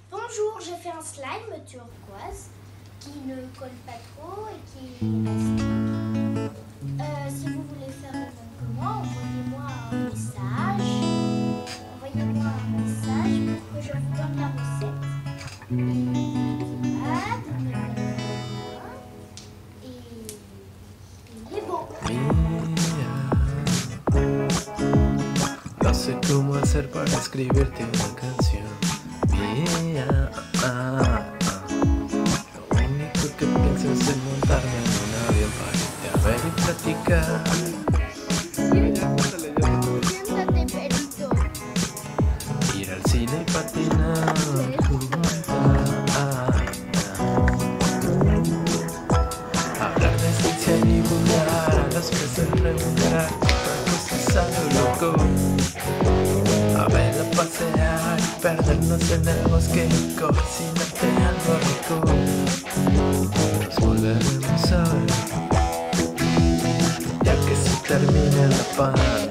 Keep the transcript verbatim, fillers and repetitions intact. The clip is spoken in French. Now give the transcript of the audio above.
Bonjour, j'ai fait un slime turquoise qui ne colle pas trop et qui est élastique. Euh, si vous voulez faire le même que moi, envoyez-moi un message. Envoyez-moi un message pour que je vous donne la recette. Et voilà, donnez-le-moi. Et il est beau. No sé cómo hacer para escribirte una canción. Mía, ah, ah. Lo único que pienso es en montarme en un avión para irte a ver y platicar. Siéntate, perito. Ir al cine y patinar. Ah, ah. Hablar de ciencia y divulgar a los peces preguntar. Cosas a lo loco. A verla pasear y perdernos en el bosque y cocinarte algo rico. Nos volveremos a ver, ya que se termine la paz.